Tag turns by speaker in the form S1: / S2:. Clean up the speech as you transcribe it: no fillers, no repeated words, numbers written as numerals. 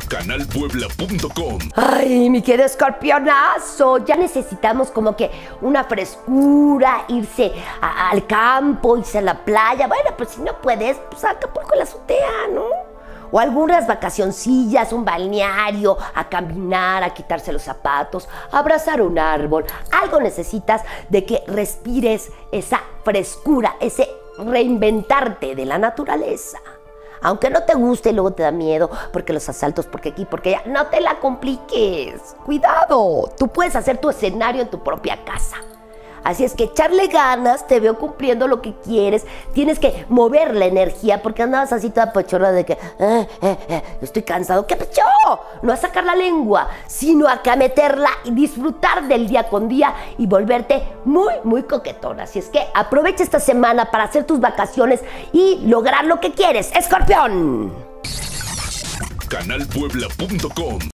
S1: canalpuebla.com.
S2: Ay, mi querido escorpionazo, ya necesitamos como que una frescura, irse al campo, irse a la playa. Bueno, pues si no puedes, pues a Acapulco en la azotea, ¿no? O algunas vacacioncillas, un balneario, a caminar, a quitarse los zapatos, a abrazar un árbol. Algo necesitas de que respires esa frescura, ese reinventarte de la naturaleza. Aunque no te guste y luego te da miedo, porque los asaltos, porque aquí, porque allá, no te la compliques. Cuidado, tú puedes hacer tu escenario en tu propia casa. Así es que echarle ganas, te veo cumpliendo lo que quieres. Tienes que mover la energía, porque andabas así toda pechorra de que estoy cansado. ¿Qué pecho? No a sacar la lengua, sino a meterla y disfrutar del día con día y volverte muy, muy coquetona. Así es que aprovecha esta semana para hacer tus vacaciones y lograr lo que quieres. ¡Escorpión!
S1: canalpuebla.com